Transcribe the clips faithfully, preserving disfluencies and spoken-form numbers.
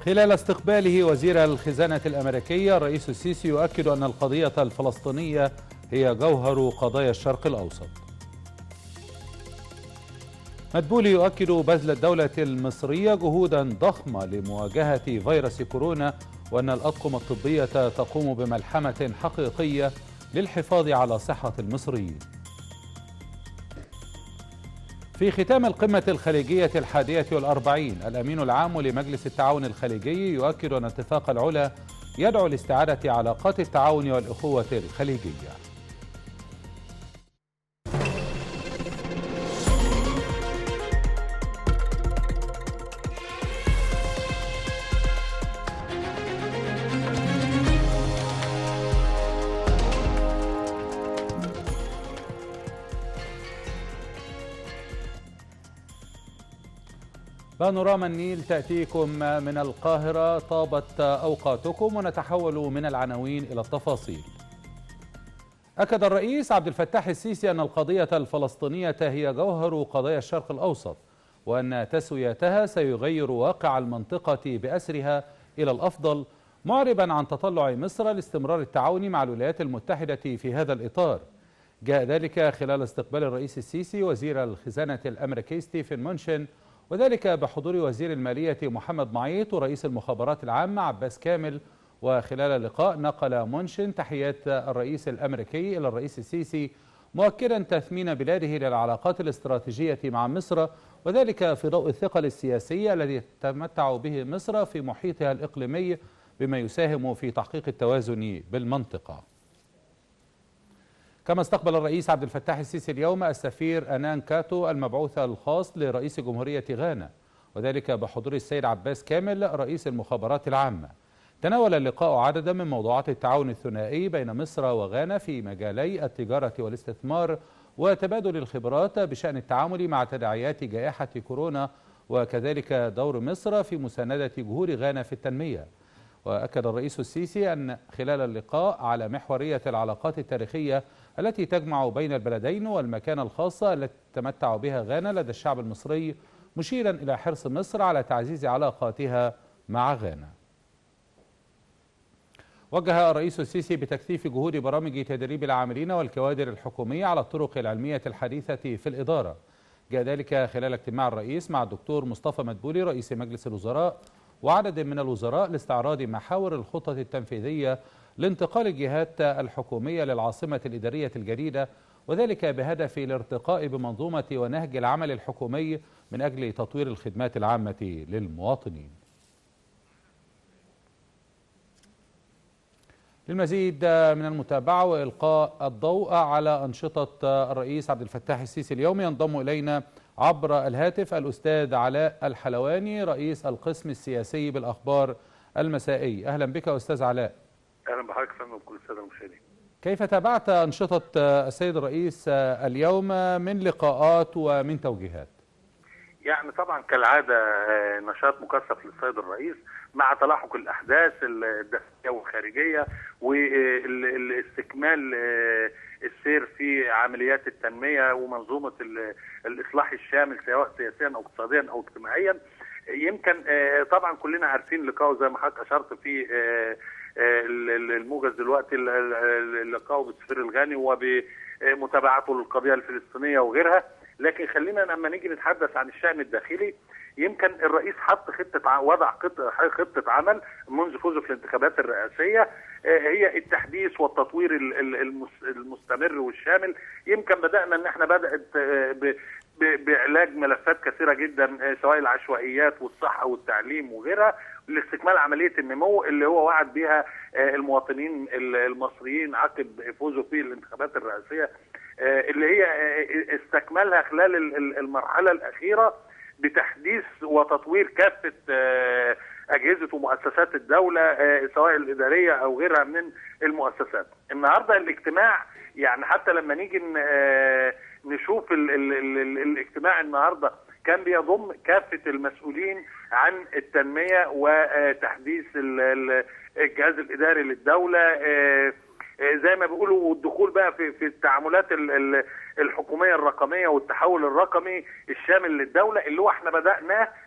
خلال استقباله وزير الخزانة الأمريكي، الرئيس السيسي يؤكد أن القضية الفلسطينية هي جوهر قضايا الشرق الأوسط. مدبولي يؤكد بذل الدولة المصرية جهودا ضخمة لمواجهة فيروس كورونا، وأن الأطقم الطبية تقوم بملحمة حقيقية للحفاظ على صحة المصريين. في ختام القمة الخليجية الحادية والأربعين، الأمين العام لمجلس التعاون الخليجي يؤكد أن اتفاق العلا يدعو لاستعادة علاقات التعاون والأخوة الخليجية. بانوراما النيل تأتيكم من القاهرة. طابت أوقاتكم، ونتحول من العناوين إلى التفاصيل. أكد الرئيس عبد الفتاح السيسي أن القضية الفلسطينية هي جوهر قضايا الشرق الأوسط، وأن تسويتها سيغير واقع المنطقة بأسرها إلى الأفضل، معربا عن تطلع مصر لاستمرار التعاون مع الولايات المتحدة في هذا الإطار. جاء ذلك خلال استقبال الرئيس السيسي وزير الخزانة الأمريكي ستيفن مونشن، وذلك بحضور وزير المالية محمد معيط ورئيس المخابرات العامة عباس كامل. وخلال اللقاء نقل مونشن تحيات الرئيس الأمريكي إلى الرئيس السيسي، مؤكدا تثمين بلاده للعلاقات الاستراتيجية مع مصر، وذلك في ضوء الثقل السياسي الذي تتمتع به مصر في محيطها الإقليمي، بما يساهم في تحقيق التوازن بالمنطقة. كما استقبل الرئيس عبد الفتاح السيسي اليوم السفير أنان كاتو المبعوث الخاص لرئيس جمهورية غانا، وذلك بحضور السيد عباس كامل رئيس المخابرات العامة. تناول اللقاء عددا من موضوعات التعاون الثنائي بين مصر وغانا في مجالي التجارة والاستثمار وتبادل الخبرات بشأن التعامل مع تداعيات جائحة كورونا، وكذلك دور مصر في مساندة جهود غانا في التنمية. وأكد الرئيس السيسي أن خلال اللقاء على محورية العلاقات التاريخية التي تجمع بين البلدين والمكانة الخاصة التي تتمتع بها غانا لدى الشعب المصري، مشيرا إلى حرص مصر على تعزيز علاقاتها مع غانا. وجه الرئيس السيسي بتكثيف جهود برامج تدريب العاملين والكوادر الحكومية على الطرق العلمية الحديثة في الإدارة. جاء ذلك خلال اجتماع الرئيس مع الدكتور مصطفى مدبولي رئيس مجلس الوزراء وعدد من الوزراء لاستعراض محاور الخطط التنفيذية لانتقال الجهات الحكومية للعاصمة الإدارية الجديدة، وذلك بهدف الارتقاء بمنظومة ونهج العمل الحكومي من أجل تطوير الخدمات العامة للمواطنين. للمزيد من المتابعة وإلقاء الضوء على أنشطة الرئيس عبد الفتاح السيسي اليوم، ينضم إلينا عبر الهاتف الأستاذ علاء الحلواني رئيس القسم السياسي بالأخبار المسائي. أهلا بك أستاذ علاء. أهلا بحضرتك فندم وكل السادة المشاهدين. كيف تابعت أنشطة السيد الرئيس اليوم من لقاءات ومن توجيهات؟ يعني طبعا كالعادة نشاط مكثف للسيد الرئيس مع تلاحق الأحداث الداخلية والخارجية واستكمال السير في عمليات التنمية ومنظومة الإصلاح الشامل سواء سياسيا أو اقتصاديا أو اجتماعيا. يمكن طبعا كلنا عارفين لقاءه زي ما حضرتك أشرت في الموجز دلوقتي لقاءه بالسفير الغاني وبمتابعته للقضية الفلسطينية وغيرها. لكن خلينا لما نيجي نتحدث عن الشأن الداخلي، يمكن الرئيس حط خطة وضع خطة عمل منذ فوزه في الانتخابات الرئاسية، هي التحديث والتطوير المستمر والشامل. يمكن بدأنا ان احنا بدأت بعلاج ملفات كثيرة جدا سواء العشوائيات والصحة والتعليم وغيرها لاستكمال عملية النمو اللي هو وعد بها المواطنين المصريين عقب فوزه في الانتخابات الرئاسية، اللي هي استكمالها خلال المرحلة الأخيرة بتحديث وتطوير كافة أجهزة ومؤسسات الدولة سواء الإدارية أو غيرها من المؤسسات. النهاردة الاجتماع يعني حتى لما نيجي نشوف ال ال ال الاجتماع النهاردة كان بيضم كافة المسؤولين عن التنمية وتحديث الجهاز الإداري للدولة، زي ما بيقولوا، والدخول بقى في في التعاملات الحكوميه الرقميه والتحول الرقمي الشامل للدوله اللي هو احنا بدأناه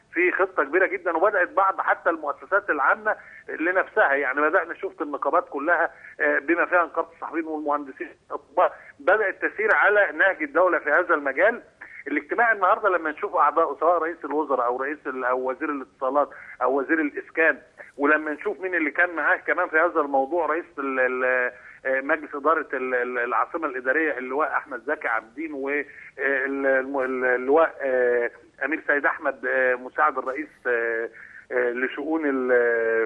في خطه كبيره جدا، وبدات بعض حتى المؤسسات العامه لنفسها، يعني بدانا شفت النقابات كلها بما فيها نقابه الصحفيين والمهندسين بدات تسير على نهج الدوله في هذا المجال. الاجتماع النهارده لما نشوف اعضاء سواء رئيس الوزراء او رئيس او وزير الاتصالات او وزير الاسكان، ولما نشوف مين اللي كان معاه كمان في هذا الموضوع رئيس مجلس اداره العاصمه الاداريه اللواء احمد زكي عابدين، واللواء امير سيد احمد مساعد الرئيس لشؤون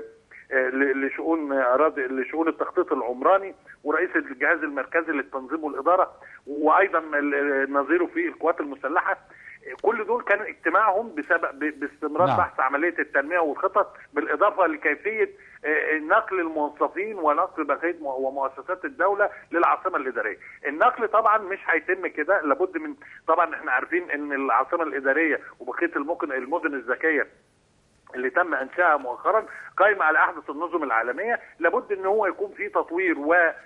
لشؤون اراضي لشؤون التخطيط العمراني، ورئيس الجهاز المركزي للتنظيم والاداره، وايضا نظيره في القوات المسلحه. كل دول كان اجتماعهم بسبب باستمرار نعم. بحث عمليه التنميه والخطط، بالاضافه لكيفيه نقل الموظفين ونقل بقيه ومؤسسات الدوله للعاصمه الاداريه. النقل طبعا مش هيتم كده، لابد من طبعا احنا عارفين ان العاصمه الاداريه وبقيه الممكن المدن الذكيه اللي تم انشائها مؤخرا قائمه على احدث النظم العالميه، لابد ان هو يكون في تطوير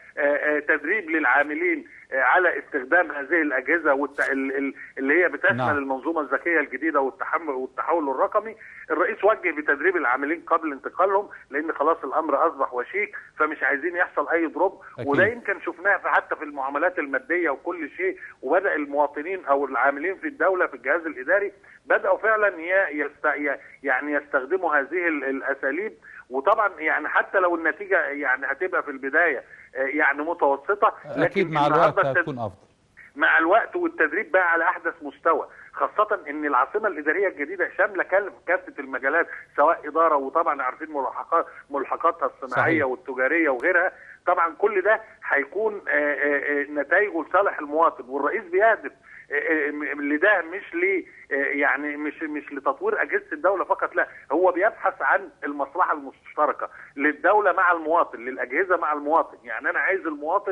وتدريب للعاملين على استخدام هذه الاجهزه اللي هي بتشمل نعم. المنظومه الذكيه الجديده والتحمل والتحول الرقمي. الرئيس وجه بتدريب العاملين قبل انتقالهم، لان خلاص الامر اصبح وشيك، فمش عايزين يحصل اي دروب، وده يمكن شفناه حتى في المعاملات الماديه وكل شيء. وبدا المواطنين او العاملين في الدوله في الجهاز الاداري بداوا فعلا يست... يعني يستخدموا هذه الاساليب. وطبعا يعني حتى لو النتيجه يعني هتبقى في البدايه يعني متوسطه، لكن اكيد مع الوقت هتكون افضل. مع الوقت والتدريب بقى على احدث مستوى، خاصه ان العاصمه الاداريه الجديده شامله كافه المجالات سواء اداره، وطبعا عارفين ملحقات ملحقاتها الصناعيه صحيح. والتجاريه وغيرها. طبعا كل ده هيكون نتائجه لصالح المواطن، والرئيس بيهدف لده مش ليه يعني مش مش لتطوير اجهزه الدوله فقط، لا هو بيبحث عن المصلحه المشتركه للدوله مع المواطن، للاجهزه مع المواطن. يعني انا عايز المواطن،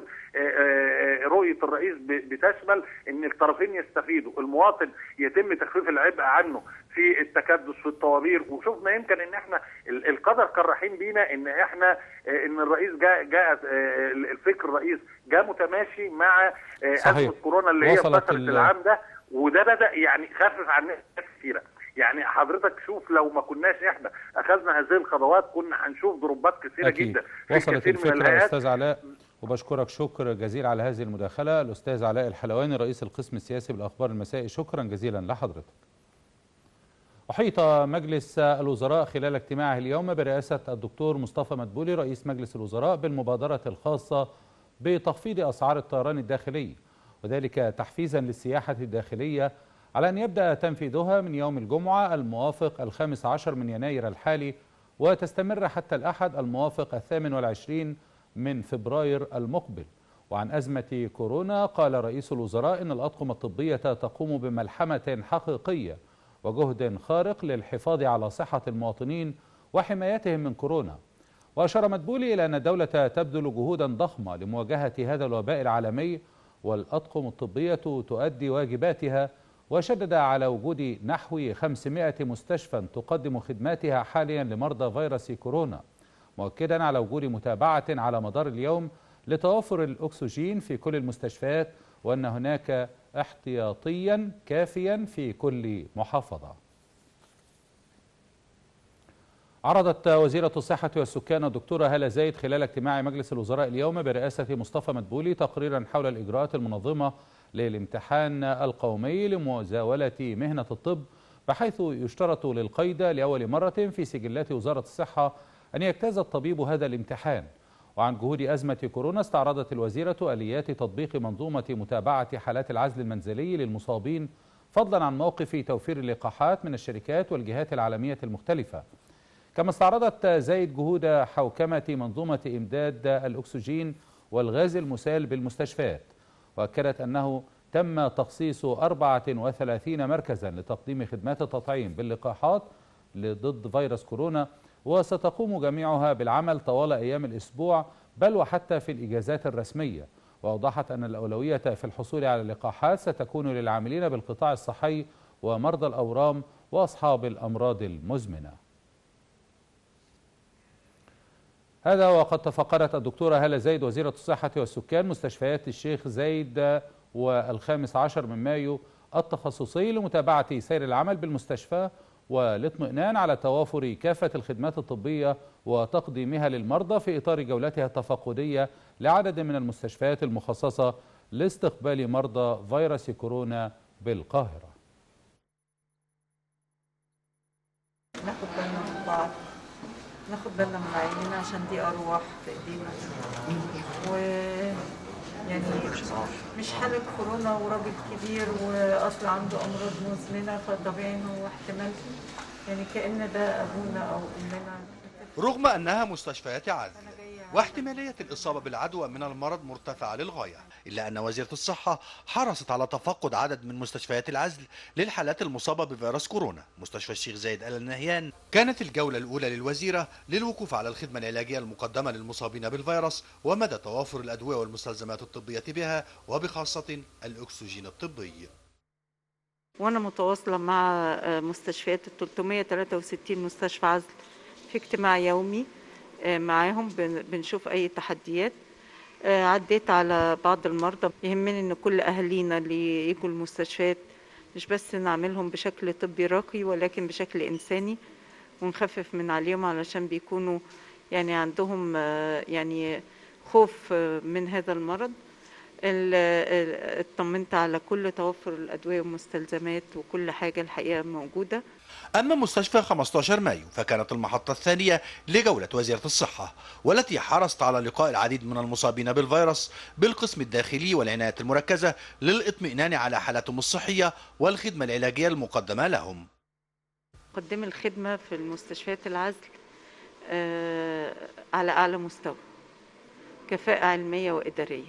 رؤيه الرئيس بتشمل ان الطرفين يستفيدوا، المواطن يتم تخفيف العبء عنه في التكدس في الطوابير. وشفنا يمكن ان احنا القدر كان رحيم بينا ان احنا ان الرئيس جاء جاء الفكر الرئيس جاء متماشي مع ازمه كورونا اللي هي فتره العام ده، وده بدا يعني خفف عن ناس كثيره. يعني حضرتك شوف لو ما كناش احنا اخذنا هذه الخطوات كنا هنشوف ضربات كثيره أكيد. جدا في وصلت كثير الفكره من الهيئات. استاذ علاء، وبشكرك شكر جزيل على هذه المداخله. الاستاذ علاء الحلواني رئيس القسم السياسي بالاخبار المسائي، شكرا جزيلا لحضرتك. أحيط مجلس الوزراء خلال اجتماعه اليوم برئاسة الدكتور مصطفى مدبولي رئيس مجلس الوزراء بالمبادرة الخاصة بتخفيض أسعار الطيران الداخلي، وذلك تحفيزا للسياحة الداخلية على أن يبدأ تنفيذها من يوم الجمعة الموافق الخامس عشر من يناير الحالي، وتستمر حتى الأحد الموافق الثامن والعشرين من فبراير المقبل. وعن أزمة كورونا قال رئيس الوزراء إن الأطقم الطبية تقوم بملحمة حقيقية وجهد خارق للحفاظ على صحة المواطنين وحمايتهم من كورونا. وأشار مدبولي إلى أن الدولة تبذل جهودا ضخمة لمواجهة هذا الوباء العالمي، والأطقم الطبية تؤدي واجباتها، وشدد على وجود نحو خمسمائة مستشفى تقدم خدماتها حاليا لمرضى فيروس كورونا، مؤكدا على وجود متابعة على مدار اليوم لتوافر الأكسجين في كل المستشفيات، وأن هناك احتياطيا كافيا في كل محافظة. عرضت وزيرة الصحة والسكان الدكتورة هالة زايد خلال اجتماع مجلس الوزراء اليوم برئاسة مصطفى مدبولي تقريرا حول الإجراءات المنظمة للامتحان القومي لمزاولة مهنة الطب، بحيث يشترط للقيد لأول مرة في سجلات وزارة الصحة أن يجتاز الطبيب هذا الامتحان. وعن جهود أزمة كورونا استعرضت الوزيرة آليات تطبيق منظومة متابعة حالات العزل المنزلي للمصابين، فضلا عن موقف توفير اللقاحات من الشركات والجهات العالمية المختلفة. كما استعرضت زايد جهود حوكمة منظومة إمداد الأكسجين والغاز المسال بالمستشفيات، وأكدت أنه تم تخصيص أربعة وثلاثين مركزا لتقديم خدمات التطعيم باللقاحات ضد فيروس كورونا، وستقوم جميعها بالعمل طوال أيام الأسبوع بل وحتى في الإجازات الرسمية. وأوضحت أن الأولوية في الحصول على اللقاحات ستكون للعاملين بالقطاع الصحي ومرضى الأورام وأصحاب الأمراض المزمنة. هذا وقد تفقدت الدكتورة هالة زايد وزيرة الصحة والسكان مستشفيات الشيخ زايد والخامس عشر من مايو التخصصي لمتابعة سير العمل بالمستشفى والاطمئنان على توافر كافة الخدمات الطبية وتقديمها للمرضى في إطار جولتها التفقدية لعدد من المستشفيات المخصصة لاستقبال مرضى فيروس كورونا بالقاهرة. ناخد بالنا من بعض، ناخد بالنا من العيانين عشان دي أرواح في إيدينا، و يعني مش حالة كورونا وراجل كبير وأصل عنده أمراض مزمنة، فطبيعي إنه احتمال يعني كأن ده أبونا أو أمنا. رغم أنها مستشفيات عزل واحتمالية الإصابة بالعدوى من المرض مرتفعة للغاية، إلا أن وزيرة الصحة حرصت على تفقد عدد من مستشفيات العزل للحالات المصابة بفيروس كورونا. مستشفى الشيخ زايد آل نهيان كانت الجولة الأولى للوزيرة للوقوف على الخدمة العلاجية المقدمة للمصابين بالفيروس ومدى توافر الأدوية والمستلزمات الطبية بها وبخاصة الأكسجين الطبي. وأنا متواصلة مع مستشفيات ال ثلاثمائة وثلاثة وستين مستشفى عزل في اجتماع يومي معاهم، بنشوف أي تحديات. عديت على بعض المرضى، يهمني إن كل أهالينا اللي يجوا المستشفيات مش بس نعملهم بشكل طبي راقي ولكن بشكل إنساني، ونخفف من عليهم علشان بيكونوا يعني عندهم يعني خوف من هذا المرض. اطمنت على كل توفر الأدوية والمستلزمات وكل حاجة الحقيقة موجودة. أما مستشفى خمسة عشر مايو فكانت المحطة الثانية لجولة وزيرة الصحة، والتي حرصت على لقاء العديد من المصابين بالفيروس بالقسم الداخلي والعناية المركزة للإطمئنان على حالتهم الصحية والخدمة العلاجية المقدمة لهم. قدم الخدمة في المستشفيات العزل على أعلى مستوى، كفاءة علمية وإدارية،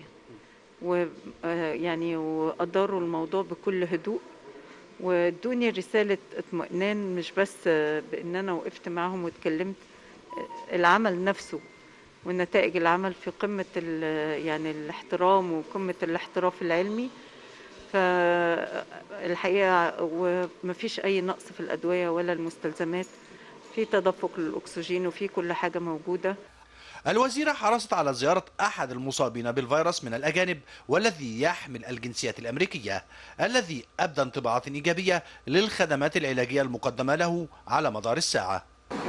ويعني وأداروا الموضوع بكل هدوء، وادوني رسالة اطمئنان، مش بس بأن أنا وقفت معهم واتكلمت، العمل نفسه ونتائج العمل في قمة يعني الاحترام وقمة الاحتراف العلمي. فالحقيقة ومفيش أي نقص في الأدوية ولا المستلزمات، في تدفق للأكسجين وفي كل حاجة موجودة. الوزيرة حرصت على زيارة أحد المصابين بالفيروس من الأجانب والذي يحمل الجنسية الأمريكية، الذي أبدى انطباعات إيجابية للخدمات العلاجية المقدمة له على مدار الساعة.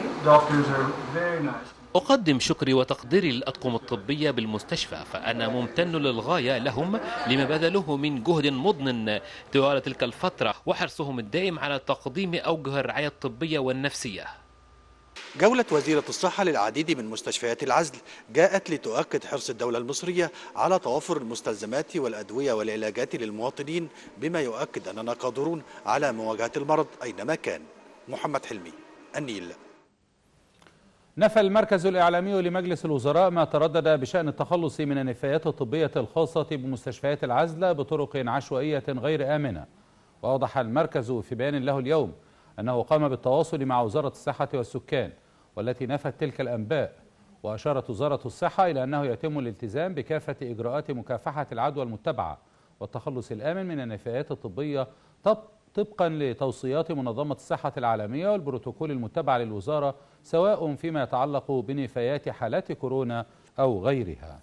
أقدم شكري وتقديري للأطقم الطبية بالمستشفى، فأنا ممتن للغاية لهم لما بذلوه من جهد مضن طوال تلك الفترة وحرصهم الدائم على تقديم أوجه الرعاية الطبية والنفسية. جولة وزيرة الصحة للعديد من مستشفيات العزل جاءت لتؤكد حرص الدولة المصرية على توفر المستلزمات والأدوية والعلاجات للمواطنين، بما يؤكد أننا قادرون على مواجهة المرض أينما كان. محمد حلمي، النيل. نفى المركز الإعلامي لمجلس الوزراء ما تردد بشأن التخلص من النفايات الطبية الخاصة بمستشفيات العزل بطرق عشوائية غير آمنة. وأوضح المركز في بيان له اليوم أنه قام بالتواصل مع وزارة الصحة والسكان والتي نفت تلك الأنباء، وأشارت وزارة الصحة إلى أنه يتم الالتزام بكافة إجراءات مكافحة العدوى المتبعة والتخلص الآمن من النفايات الطبية طبقا لتوصيات منظمة الصحة العالمية والبروتوكول المتبع للوزارة، سواء فيما يتعلق بنفايات حالات كورونا أو غيرها.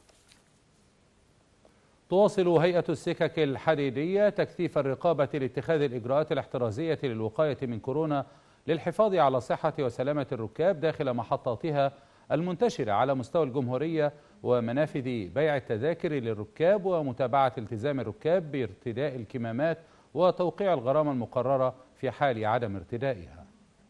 تواصل هيئة السكك الحديدية تكثيف الرقابة لاتخاذ الإجراءات الاحترازية للوقاية من كورونا للحفاظ على صحة وسلامة الركاب داخل محطاتها المنتشرة على مستوى الجمهورية ومنافذ بيع التذاكر للركاب، ومتابعة التزام الركاب بارتداء الكمامات وتوقيع الغرامة المقررة في حال عدم ارتدائها.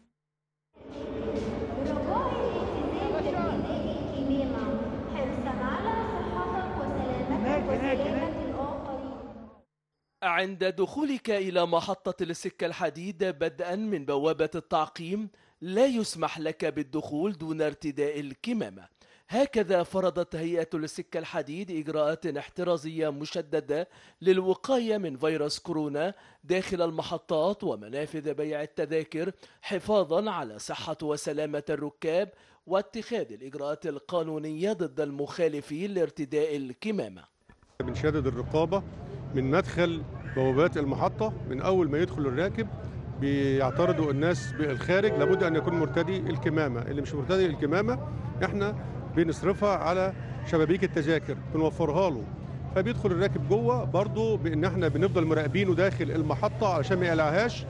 عند دخولك إلى محطة السكة الحديد بدءا من بوابة التعقيم لا يسمح لك بالدخول دون ارتداء الكمامة. هكذا فرضت هيئة السكة الحديد إجراءات احترازية مشددة للوقاية من فيروس كورونا داخل المحطات ومنافذ بيع التذاكر، حفاظا على صحة وسلامة الركاب واتخاذ الإجراءات القانونية ضد المخالفين لارتداء الكمامة. بنشدد الرقابة من مدخل بوابات المحطة، من أول ما يدخل الراكب بيعترضوا الناس بالخارج لابد أن يكون مرتدي الكمامة، اللي مش مرتدي الكمامة احنا بنصرفها على شبابيك التذاكر بنوفرها له، فبيدخل الراكب جوه برضه بان احنا بنفضل مراقبينه داخل المحطه علشان ما يقلعهاش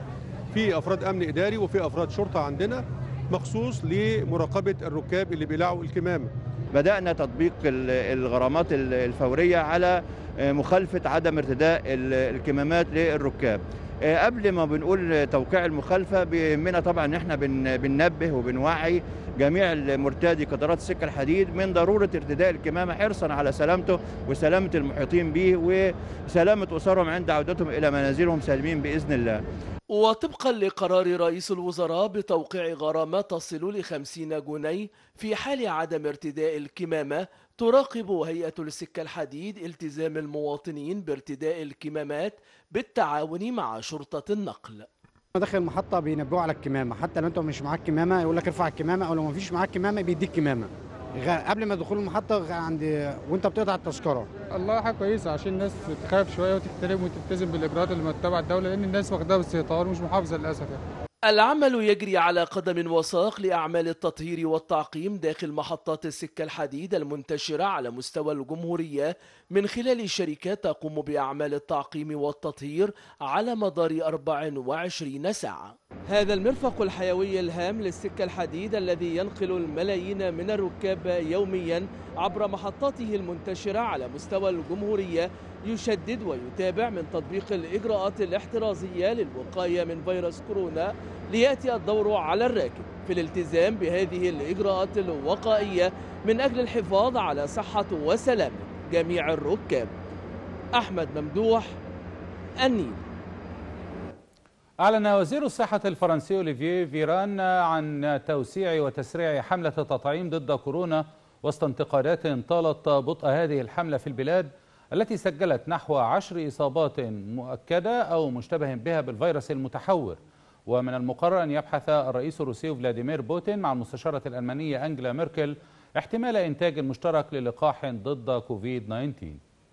في افراد امن اداري وفي افراد شرطه عندنا مخصوص لمراقبه الركاب اللي بيلاعوا الكمامه. بدأنا تطبيق الغرامات الفورية على مخالفة عدم ارتداء الكمامات للركاب. قبل ما بنقول توقيع المخالفة بيهمنا طبعا ان احنا بننبه وبنوعي جميع مرتادي قطارات السكة الحديد من ضرورة ارتداء الكمامة حرصا على سلامته وسلامة المحيطين به وسلامة أسرهم عند عودتهم إلى منازلهم سالمين بإذن الله. وطبقا لقرار رئيس الوزراء بتوقيع غرامات تصل لخمسين جنيه في حال عدم ارتداء الكمامة، تراقب هيئة السكة الحديد التزام المواطنين بارتداء الكمامات بالتعاون مع شرطة النقل. داخل المحطة بينبهوا على الكمامة، حتى لو انت مش معاك كمامة يقول لك ارفع الكمامة، او لو ما فيش معاك كمامة بيديك كمامة قبل ما دخول المحطة عند وانت بتقطع التذكرة. الله حاجة كويسة عشان الناس تخاف شوية وتحترم وتلتزم بالإجراءات اللي متبعة الدولة، لأن الناس واخداها باستهتار ومش محافظة للأسف يعني. العمل يجري على قدم وساق لأعمال التطهير والتعقيم داخل محطات السكة الحديد المنتشرة على مستوى الجمهورية من خلال شركات تقوم بأعمال التعقيم والتطهير على مدار أربع وعشرين ساعة. هذا المرفق الحيوي الهام للسكة الحديد الذي ينقل الملايين من الركاب يوميا عبر محطاته المنتشرة على مستوى الجمهورية يشدد ويتابع من تطبيق الإجراءات الاحترازية للوقاية من فيروس كورونا، ليأتي الدور على الراكب في الالتزام بهذه الإجراءات الوقائية من أجل الحفاظ على صحة وسلامة جميع الركاب. أحمد ممدوح، النيل. أعلن وزير الصحة الفرنسي أوليفييه فيران عن توسيع وتسريع حملة التطعيم ضد كورونا وسط انتقادات طالت بطء هذه الحملة في البلاد التي سجلت نحو عشر إصابات مؤكدة أو مشتبه بها بالفيروس المتحور. ومن المقرر أن يبحث الرئيس الروسي فلاديمير بوتين مع المستشارة الألمانية أنجلا ميركل احتمال إنتاج مشترك للقاح ضد كوفيد تسعة عشر.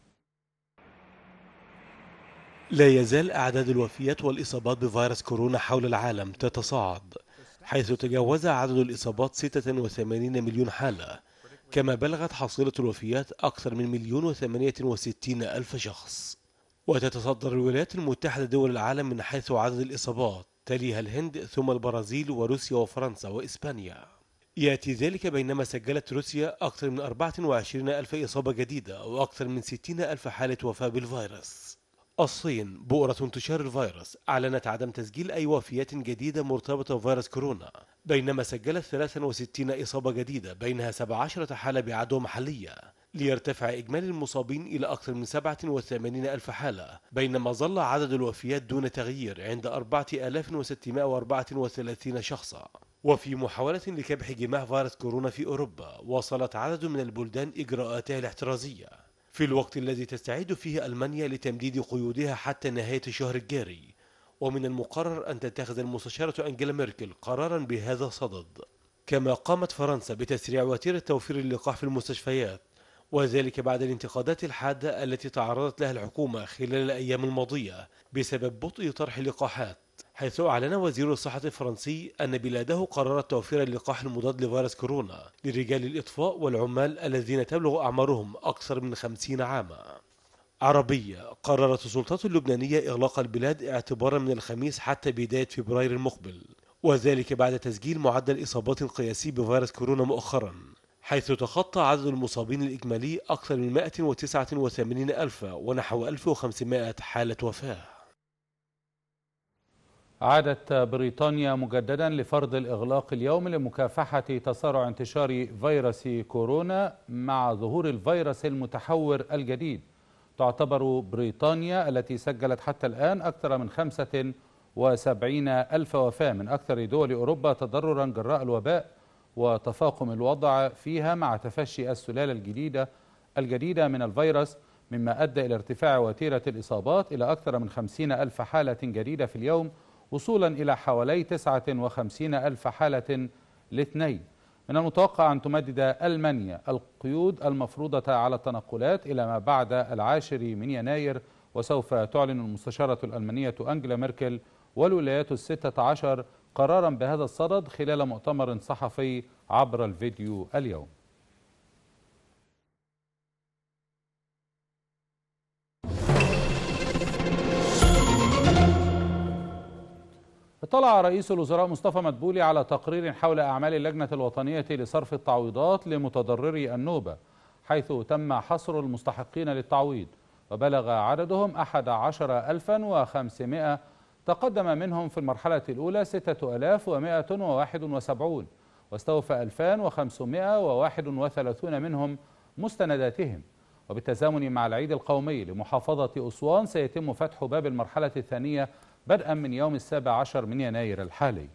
لا يزال أعداد الوفيات والإصابات بفيروس كورونا حول العالم تتصاعد، حيث تجاوز عدد الإصابات ستة وثمانين مليون حالة، كما بلغت حصيلة الوفيات أكثر من مليون وثمانية وستين ألف شخص. وتتصدر الولايات المتحدة دول العالم من حيث عدد الإصابات، تليها الهند ثم البرازيل وروسيا وفرنسا وإسبانيا. يأتي ذلك بينما سجلت روسيا أكثر من أربعة وعشرين ألف إصابة جديدة وأكثر من ستين ألف حالة وفاة بالفيروس. الصين بؤرة انتشار الفيروس أعلنت عدم تسجيل أي وفيات جديدة مرتبطة بفيروس كورونا، بينما سجلت ثلاثة وستين إصابة جديدة بينها سبع عشرة حالة بعدوى محلية، ليرتفع إجمالي المصابين إلى أكثر من سبعة وثمانين ألف حالة، بينما ظل عدد الوفيات دون تغيير عند أربعة آلاف وستمائة وأربعة وثلاثين شخصا. وفي محاولة لكبح جماح فيروس كورونا في أوروبا، واصلت عدد من البلدان إجراءاتها الاحترازية في الوقت الذي تستعد فيه ألمانيا لتمديد قيودها حتى نهاية الشهر الجاري. ومن المقرر أن تتخذ المستشارة أنجلا ميركل قرارا بهذا الصدد. كما قامت فرنسا بتسريع وتيرة توفير اللقاح في المستشفيات، وذلك بعد الانتقادات الحادة التي تعرضت لها الحكومة خلال الأيام الماضية بسبب بطء طرح اللقاحات، حيث أعلن وزير الصحة الفرنسي أن بلاده قررت توفير اللقاح المضاد لفيروس كورونا لرجال الإطفاء والعمال الذين تبلغ أعمارهم أكثر من خمسين عاما. عربية قررت السلطات اللبنانية إغلاق البلاد اعتبارا من الخميس حتى بداية فبراير المقبل، وذلك بعد تسجيل معدل إصابات قياسي بفيروس كورونا مؤخرا، حيث تخطى عدد المصابين الإجمالي أكثر من مائة وتسعة وثمانين ألف ونحو ألف وخمسمائة حالة وفاة. عادت بريطانيا مجددا لفرض الإغلاق اليوم لمكافحة تسارع انتشار فيروس كورونا مع ظهور الفيروس المتحور الجديد. تعتبر بريطانيا التي سجلت حتى الآن أكثر من خمسة وسبعين ألف وفاة من أكثر دول أوروبا تضررا جراء الوباء وتفاقم الوضع فيها مع تفشي السلالة الجديدة الجديدة من الفيروس، مما أدى إلى ارتفاع وتيرة الإصابات إلى أكثر من خمسين ألف حالة جديدة في اليوم، وصولا إلى حوالي تسعة وخمسين ألف حالة لاثنين. من المتوقع أن تمدد ألمانيا القيود المفروضة على التنقلات إلى ما بعد العاشر من يناير، وسوف تعلن المستشارة الألمانية أنجلا ميركل والولايات الستة عشر قرارا بهذا الصدد خلال مؤتمر صحفي عبر الفيديو اليوم. اطلع رئيس الوزراء مصطفى مدبولي على تقرير حول أعمال اللجنة الوطنية لصرف التعويضات لمتضرري النوبة، حيث تم حصر المستحقين للتعويض وبلغ عددهم أحد عشر ألفا وخمسمائة، تقدم منهم في المرحلة الأولى ستة آلاف ومائة وواحد وسبعين، واستوفى ألفان وخمسمائة وواحد وثلاثين منهم مستنداتهم. وبالتزامن مع العيد القومي لمحافظة أسوان سيتم فتح باب المرحلة الثانية بدءا من يوم السابع عشر من يناير الحالي.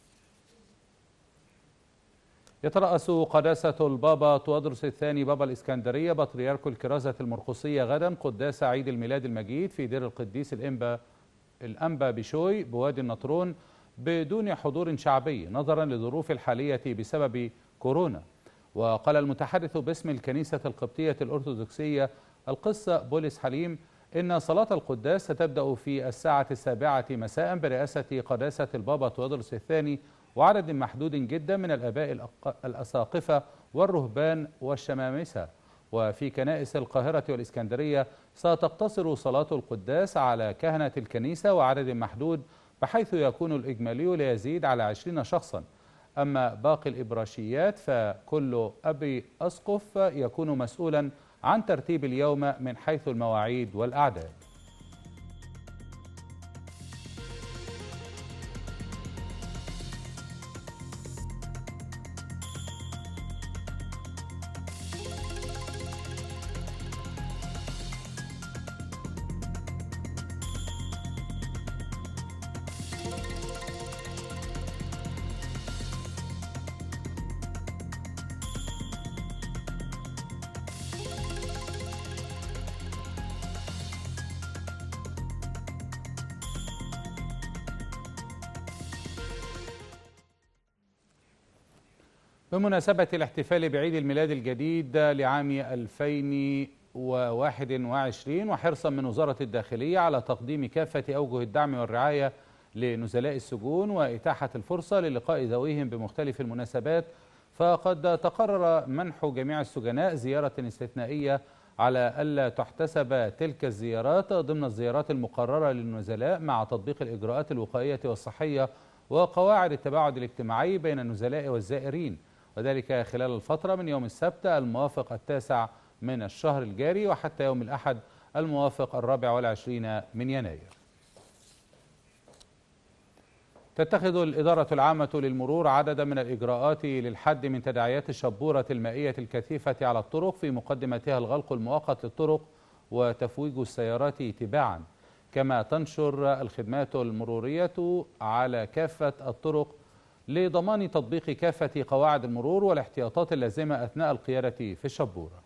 يترأس قداسة البابا تودرس الثاني بابا الإسكندرية بطريرك الكرازة المرقسية غدا قداس عيد الميلاد المجيد في دير القديس الأنبا الأنبا بشوي بوادي النطرون بدون حضور شعبي نظرا للظروف الحالية بسبب كورونا. وقال المتحدث باسم الكنيسة القبطية الأرثوذكسية القس بولس حليم إن صلاة القداس ستبدأ في الساعة السابعة مساء برئاسة قداسة البابا تودرس الثاني وعدد محدود جدا من الآباء الأساقفة والرهبان والشمامسة. وفي كنائس القاهرة والإسكندرية ستقتصر صلاة القداس على كهنة الكنيسة وعدد محدود، بحيث يكون الإجمالي لا يزيد على عشرين شخصا. أما باقي الإبراشيات فكل أبي أسقف يكون مسؤولا عن ترتيب اليوم من حيث المواعيد والأعداد. بمناسبة الاحتفال بعيد الميلاد الجديد لعام ألفين وواحد وعشرين وحرصا من وزارة الداخلية على تقديم كافة أوجه الدعم والرعاية لنزلاء السجون وإتاحة الفرصة للقاء ذويهم بمختلف المناسبات، فقد تقرر منح جميع السجناء زيارة استثنائية على ألا تحتسب تلك الزيارات ضمن الزيارات المقررة للنزلاء مع تطبيق الإجراءات الوقائية والصحية وقواعد التباعد الاجتماعي بين النزلاء والزائرين، وذلك خلال الفترة من يوم السبت الموافق التاسع من الشهر الجاري وحتى يوم الأحد الموافق الرابع والعشرين من يناير. تتخذ الإدارة العامة للمرور عددا من الإجراءات للحد من تداعيات الشبورة المائية الكثيفة على الطرق، في مقدمتها الغلق المؤقت للطرق وتفويج السيارات تباعا، كما تنشر الخدمات المرورية على كافة الطرق لضمان تطبيق كافة قواعد المرور والاحتياطات اللازمة أثناء القيادة في الشبورة.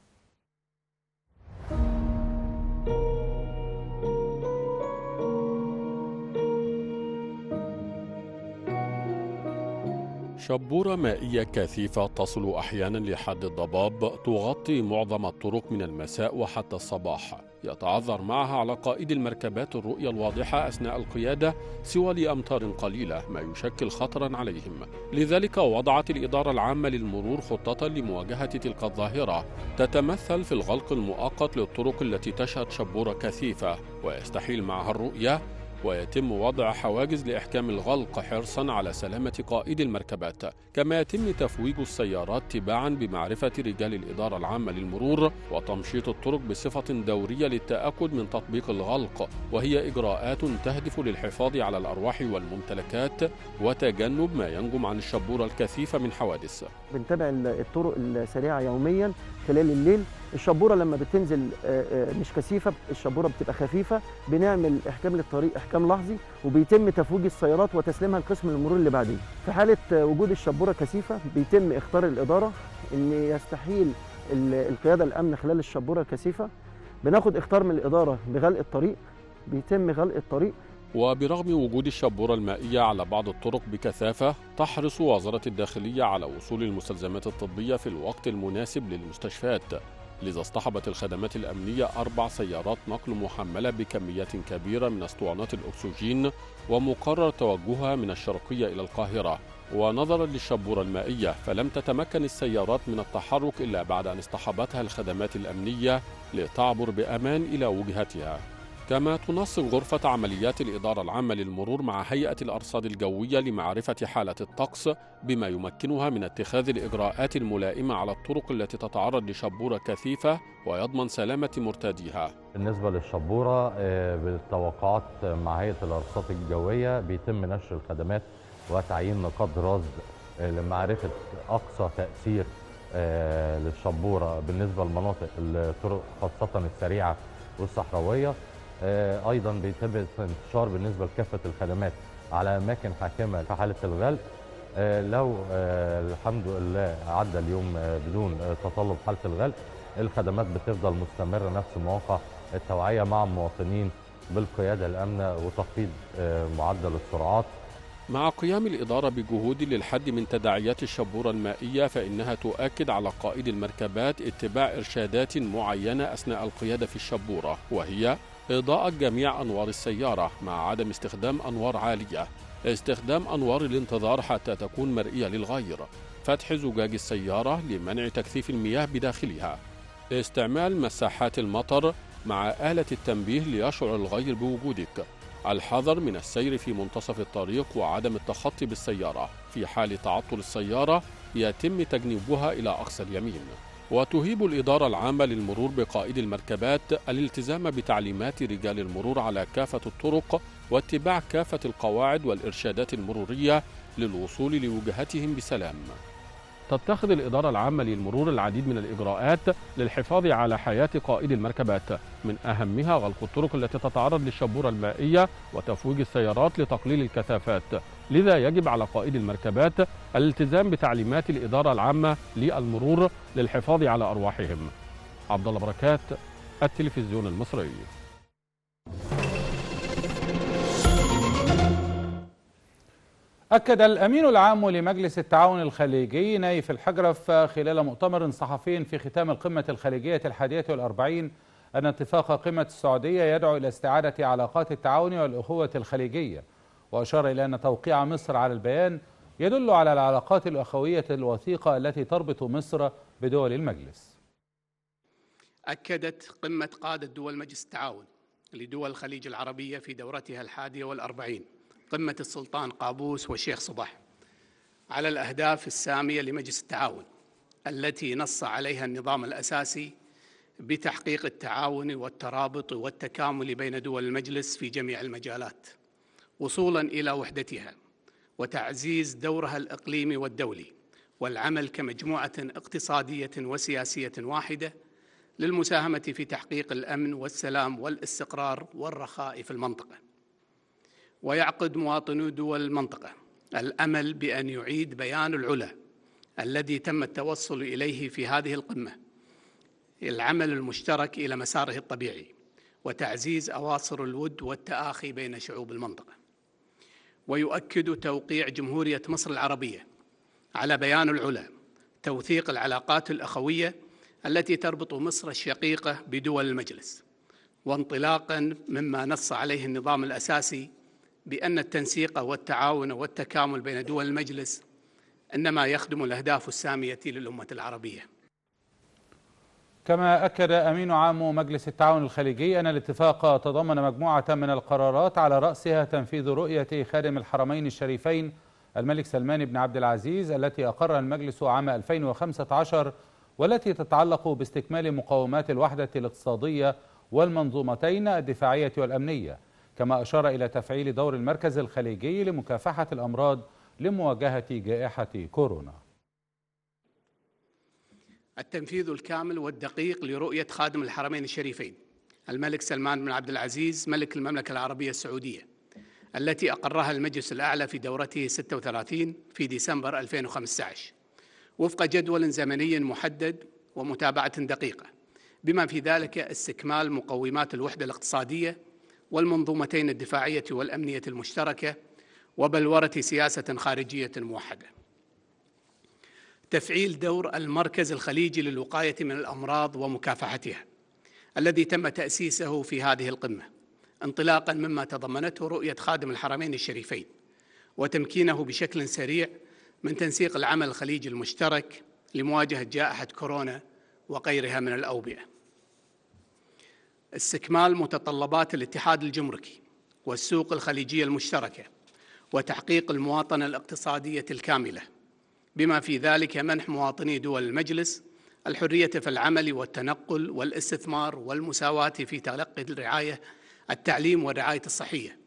شبورة مائية كثيفة تصل أحيانا لحد الضباب تغطي معظم الطرق من المساء وحتى الصباح، يتعذر معها على قائد المركبات الرؤية الواضحة أثناء القيادة سوى لأمتار قليلة، ما يشكل خطرا عليهم. لذلك وضعت الإدارة العامة للمرور خطة لمواجهة تلك الظاهرة تتمثل في الغلق المؤقت للطرق التي تشهد شبورة كثيفة ويستحيل معها الرؤية، ويتم وضع حواجز لإحكام الغلق حرصا على سلامة قائد المركبات، كما يتم تفويج السيارات تباعا بمعرفة رجال الإدارة العامة للمرور وتمشيط الطرق بصفة دورية للتأكد من تطبيق الغلق، وهي إجراءات تهدف للحفاظ على الأرواح والممتلكات وتجنب ما ينجم عن الشبورة الكثيفة من حوادث. بنتابع الطرق السريعة يوميا خلال الليل. الشبورة لما بتنزل مش كثيفة، الشبورة بتبقى خفيفة، بنعمل إحكام للطريق إحكام لحظي وبيتم تفويج السيارات وتسليمها لقسم المرور اللي بعدين. في حالة وجود الشبورة كثيفة بيتم اختار الإدارة إن يستحيل القيادة الأمن خلال الشبورة الكثيفة، بناخد اختار من الإدارة بغلق الطريق، بيتم غلق الطريق. وبرغم وجود الشبورة المائية على بعض الطرق بكثافة، تحرص وزارة الداخلية على وصول المستلزمات الطبية في الوقت المناسب للمستشفيات، لذا اصطحبت الخدمات الأمنية أربع سيارات نقل محملة بكميات كبيرة من اسطوانات الأكسجين، ومقرر توجهها من الشرقية إلى القاهرة. ونظرا للشبورة المائية فلم تتمكن السيارات من التحرك إلا بعد أن اصطحبتها الخدمات الأمنية لتعبر بأمان إلى وجهتها. كما تنسق غرفة عمليات الإدارة العامة للمرور مع هيئة الأرصاد الجوية لمعرفة حالة الطقس بما يمكنها من اتخاذ الإجراءات الملائمة على الطرق التي تتعرض لشبورة كثيفة ويضمن سلامة مرتاديها. بالنسبة للشبورة بالتوقعات مع هيئة الأرصاد الجوية بيتم نشر الخدمات وتعيين نقاط رصد لمعرفة أقصى تأثير للشبورة بالنسبة لمناطق الطرق خاصة السريعة والصحراوية. أيضا بيتم انتشار بالنسبة لكافة الخدمات على أماكن حاكمة في حالة الغلق. لو الحمد لله عدى اليوم بدون تطلب حالة الغلق، الخدمات بتفضل مستمرة نفس مواقع التوعية مع المواطنين بالقيادة الآمنة وتخفيض معدل السرعات. مع قيام الإدارة بجهود للحد من تداعيات الشبورة المائية، فإنها تؤكد على قائد المركبات اتباع إرشادات معينة أثناء القيادة في الشبورة، وهي إضاءة جميع أنوار السيارة مع عدم استخدام أنوار عالية، استخدام أنوار الانتظار حتى تكون مرئية للغير، فتح زجاج السيارة لمنع تكثيف المياه بداخلها، استعمال مساحات المطر مع آلة التنبيه ليشعر الغير بوجودك، الحذر من السير في منتصف الطريق وعدم التخطي بالسيارة. في حال تعطل السيارة يتم تجنيبها إلى أقصى اليمين. وتهيب الإدارة العامة للمرور بقائد المركبات الالتزام بتعليمات رجال المرور على كافة الطرق واتباع كافة القواعد والإرشادات المرورية للوصول لوجهتهم بسلام. تتخذ الإدارة العامة للمرور العديد من الإجراءات للحفاظ على حياة قائد المركبات، من أهمها غلق الطرق التي تتعرض للشبورة المائية وتفويج السيارات لتقليل الكثافات. لذا يجب على قائد المركبات الالتزام بتعليمات الإدارة العامة للمرور للحفاظ على أرواحهم. عبد الله بركات، التلفزيون المصري. أكد الأمين العام لمجلس التعاون الخليجي نايف الحجرف خلال مؤتمر صحفي في ختام القمة الخليجية الحادية والأربعين أن اتفاق قمة السعودية يدعو إلى استعادة علاقات التعاون والأخوة الخليجية، وأشار إلى أن توقيع مصر على البيان يدل على العلاقات الأخوية الوثيقة التي تربط مصر بدول المجلس. أكدت قمة قادة دول مجلس التعاون لدول الخليج العربية في دورتها الحادية والأربعين قمة السلطان قابوس والشيخ صباح على الأهداف السامية لمجلس التعاون التي نص عليها النظام الأساسي بتحقيق التعاون والترابط والتكامل بين دول المجلس في جميع المجالات، وصولاً إلى وحدتها وتعزيز دورها الإقليمي والدولي، والعمل كمجموعة اقتصادية وسياسية واحدة للمساهمة في تحقيق الأمن والسلام والاستقرار والرخاء في المنطقة. ويعقد مواطنو دول المنطقة الأمل بأن يعيد بيان العلا الذي تم التوصل إليه في هذه القمة العمل المشترك إلى مساره الطبيعي وتعزيز أواصر الود والتآخي بين شعوب المنطقة. ويؤكد توقيع جمهورية مصر العربية على بيان العلا توثيق العلاقات الأخوية التي تربط مصر الشقيقة بدول المجلس، وانطلاقاً مما نص عليه النظام الأساسي بأن التنسيق والتعاون والتكامل بين دول المجلس إنما يخدم الأهداف السامية للأمة العربية. كما أكد أمين عام مجلس التعاون الخليجي أن الاتفاق تضمن مجموعة من القرارات على رأسها تنفيذ رؤية خادم الحرمين الشريفين الملك سلمان بن عبد العزيز التي أقرها المجلس عام ألفين وخمسة عشر، والتي تتعلق باستكمال مقومات الوحدة الاقتصادية والمنظومتين الدفاعية والأمنية. كما أشار إلى تفعيل دور المركز الخليجي لمكافحة الأمراض لمواجهة جائحة كورونا. التنفيذ الكامل والدقيق لرؤية خادم الحرمين الشريفين الملك سلمان بن عبد العزيز ملك المملكة العربية السعودية التي أقرها المجلس الأعلى في دورته ستة وثلاثين في ديسمبر ألفين وخمسة عشر وفق جدول زمني محدد ومتابعة دقيقة، بما في ذلك استكمال مقومات الوحدة الاقتصادية والمنظومتين الدفاعية والأمنية المشتركة وبلورة سياسة خارجية موحدة. تفعيل دور المركز الخليجي للوقاية من الأمراض ومكافحتها الذي تم تأسيسه في هذه القمة، انطلاقاً مما تضمنته رؤية خادم الحرمين الشريفين وتمكينه بشكل سريع من تنسيق العمل الخليجي المشترك لمواجهة جائحة كورونا وغيرها من الأوبئة. استكمال متطلبات الاتحاد الجمركي والسوق الخليجية المشتركة وتحقيق المواطنة الاقتصادية الكاملة، بما في ذلك منح مواطني دول المجلس الحرية في العمل والتنقل والاستثمار والمساواة في تلقي الرعاية التعليم والرعاية الصحية.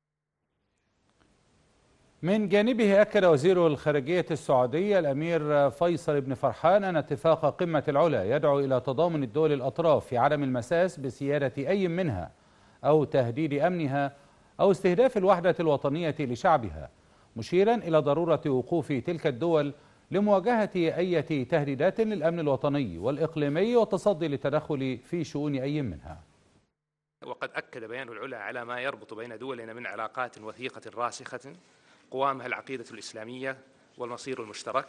من جانبه أكد وزير الخارجية السعودي الأمير فيصل بن فرحان أن اتفاق قمة العلا يدعو إلى تضامن الدول الأطراف في عدم المساس بسيادة أي منها أو تهديد أمنها أو استهداف الوحدة الوطنية لشعبها، مشيرا إلى ضرورة وقوف تلك الدول لمواجهة أي تهديدات للأمن الوطني والإقليمي والتصدي للتدخل في شؤون أي منها. وقد أكد بيان العلا على ما يربط بين دولنا من علاقات وثيقة راسخة قوامها العقيدة الإسلامية والمصير المشترك،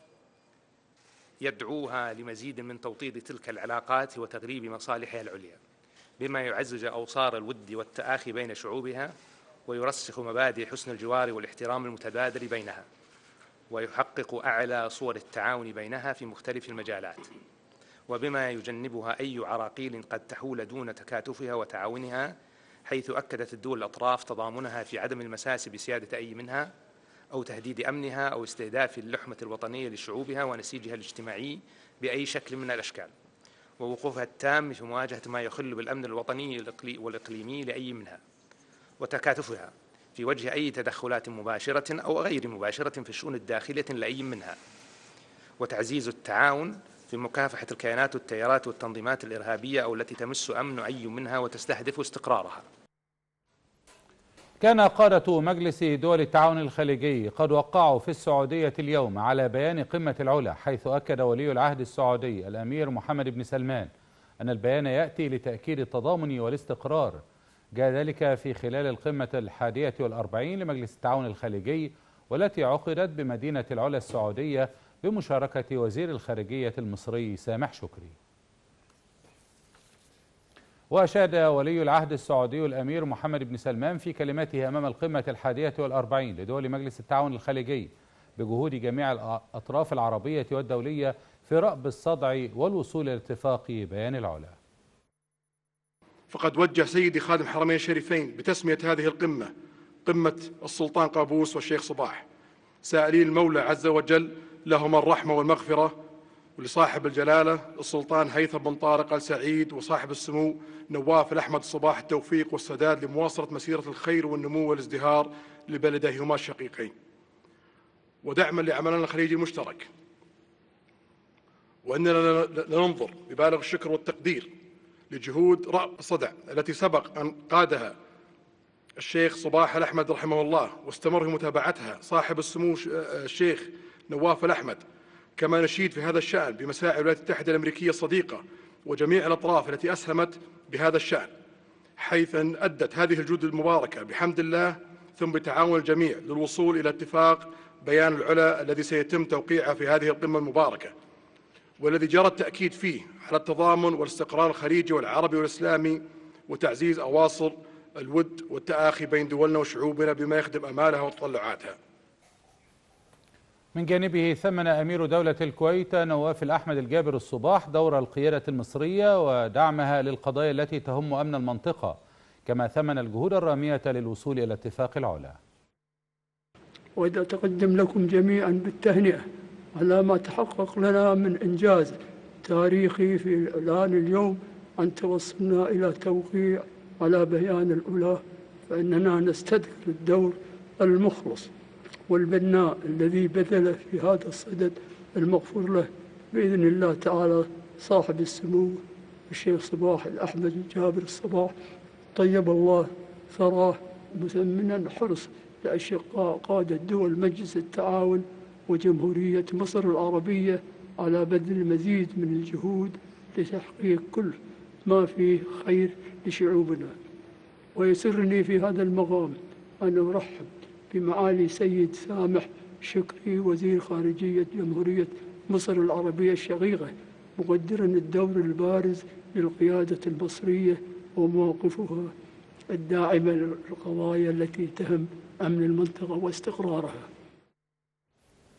يدعوها لمزيد من توطيد تلك العلاقات وتغليب مصالحها العليا، بما يعزز أوصار الود والتآخي بين شعوبها ويرسخ مبادئ حسن الجوار والاحترام المتبادل بينها، ويحقق أعلى صور التعاون بينها في مختلف المجالات، وبما يجنبها أي عراقيل قد تحول دون تكاتفها وتعاونها، حيث أكدت الدول الأطراف تضامنها في عدم المساس بسيادة أي منها أو تهديد أمنها أو استهداف اللحمة الوطنية لشعوبها ونسيجها الاجتماعي بأي شكل من الأشكال، ووقوفها التام في مواجهة ما يخل بالأمن الوطني والإقليمي لأي منها، وتكاتفها في وجه أي تدخلات مباشرة أو غير مباشرة في الشؤون الداخلية لأي منها، وتعزيز التعاون في مكافحة الكيانات والتيارات والتنظيمات الإرهابية أو التي تمس أمن أي منها وتستهدف استقرارها. كان قادة مجلس دول التعاون الخليجي قد وقعوا في السعودية اليوم على بيان قمة العلا، حيث أكد ولي العهد السعودي الأمير محمد بن سلمان أن البيان يأتي لتأكيد التضامن والاستقرار. جاء ذلك في خلال القمة الحادية والأربعين لمجلس التعاون الخليجي والتي عقدت بمدينة العلا السعودية بمشاركة وزير الخارجية المصري سامح شكري. وأشاد ولي العهد السعودي الأمير محمد بن سلمان في كلمته أمام القمة الحادية والأربعين لدول مجلس التعاون الخليجي بجهود جميع الأطراف العربية والدولية في رأب الصدع والوصول إلى اتفاق بيان العلا. فقد وجه سيدي خادم الحرمين الشريفين بتسمية هذه القمة قمة السلطان قابوس والشيخ صباح، سائلين المولى عز وجل لهما الرحمة والمغفرة، ولصاحب الجلالة السلطان هيثم بن طارق آل سعيد وصاحب السمو نواف الأحمد الصباح التوفيق والسداد لمواصلة مسيرة الخير والنمو والازدهار لبلديهما الشقيقين، ودعما لعملنا الخليجي المشترك. وإننا لننظر ببالغ الشكر والتقدير لجهود رأب الصدع التي سبق أن قادها الشيخ صباح الأحمد رحمه الله واستمر في متابعتها صاحب السمو الشيخ نواف الأحمد، كما نشيد في هذا الشأن بمساعي الولايات المتحدة الأمريكية الصديقة وجميع الأطراف التي أسهمت بهذا الشأن، حيث أن أدت هذه الجهود المباركة بحمد الله ثم بتعاون الجميع للوصول إلى اتفاق بيان العلا الذي سيتم توقيعه في هذه القمة المباركة، والذي جرى التأكيد فيه على التضامن والاستقرار الخليجي والعربي والإسلامي وتعزيز أواصر الود والتآخي بين دولنا وشعوبنا بما يخدم آمالها وتطلعاتها. من جانبه ثمن أمير دولة الكويت نواف الأحمد الجابر الصباح دور القيادة المصرية ودعمها للقضايا التي تهم أمن المنطقة، كما ثمن الجهود الرامية للوصول إلى اتفاق العلا. وإذا تقدم لكم جميعا بالتهنئة على ما تحقق لنا من إنجاز تاريخي في الآن اليوم أن توصلنا إلى توقيع على بيان العلا، فإننا نستذكر الدور المخلص والبناء الذي بذل في هذا الصدد المغفور له بإذن الله تعالى صاحب السمو الشيخ صباح الأحمد الجابر الصباح، طيب الله ثراه، مثمنا حرص لأشقاء قادة دول مجلس التعاون وجمهورية مصر العربية على بذل المزيد من الجهود لتحقيق كل ما فيه خير لشعوبنا. ويسرني في هذا المقام أن أرحب بمعالي سيد سامح شكري وزير خارجية جمهورية مصر العربية الشقيقة، مقدرا الدور البارز للقيادة المصرية ومواقفها الداعمة للقضايا التي تهم أمن المنطقة واستقرارها.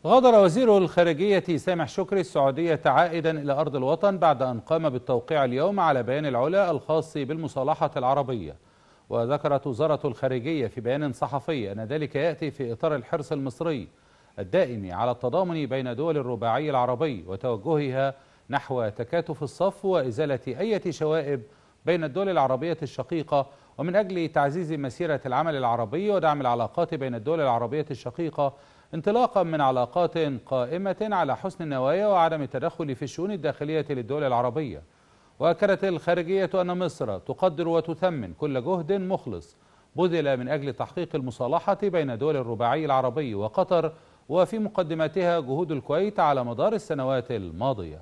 غادر وزير الخارجية سامح شكري السعودية عائدا إلى أرض الوطن بعد أن قام بالتوقيع اليوم على بيان العلا الخاص بالمصالحة العربية. وذكرت وزارة الخارجية في بيان صحفي أن ذلك يأتي في إطار الحرص المصري الدائم على التضامن بين دول الرباعي العربي وتوجهها نحو تكاتف الصف وإزالة أي شوائب بين الدول العربية الشقيقة، ومن أجل تعزيز مسيرة العمل العربي ودعم العلاقات بين الدول العربية الشقيقة انطلاقا من علاقات قائمة على حسن النوايا وعدم التدخل في الشؤون الداخلية للدول العربية. وأكدت الخارجية أن مصر تقدر وتثمن كل جهد مخلص بذل من أجل تحقيق المصالحة بين دول الرباعي العربي وقطر، وفي مقدمتها جهود الكويت على مدار السنوات الماضية.